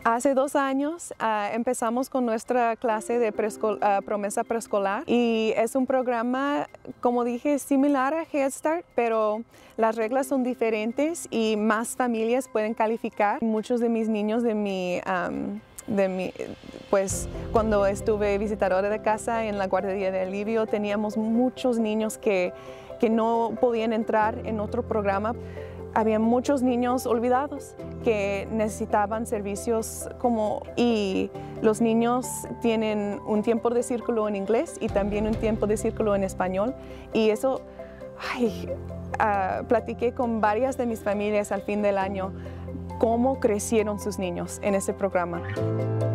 Hace 2 años empezamos con nuestra clase de promesa preescolar y es un programa, como dije, similar a Head Start, pero las reglas son diferentes y más familias pueden calificar. Muchos de mis niños pues cuando estuve visitadora de casa en la guardería de alivio, teníamos muchos niños que no podían entrar en otro programa. Había muchos niños olvidados que necesitaban servicios y los niños tienen un tiempo de círculo en inglés y también un tiempo de círculo en español. Y eso, platiqué con varias de mis familias al fin del año cómo crecieron sus niños en ese programa.